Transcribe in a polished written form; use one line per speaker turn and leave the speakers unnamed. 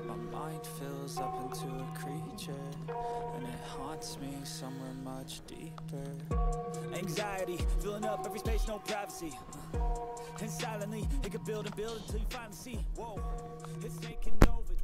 My mind fills up into a creature, and it haunts me somewhere much deeper. Anxiety, filling up every space, no privacy. And silently, it could build and build until you finally see, whoa, it's taking over.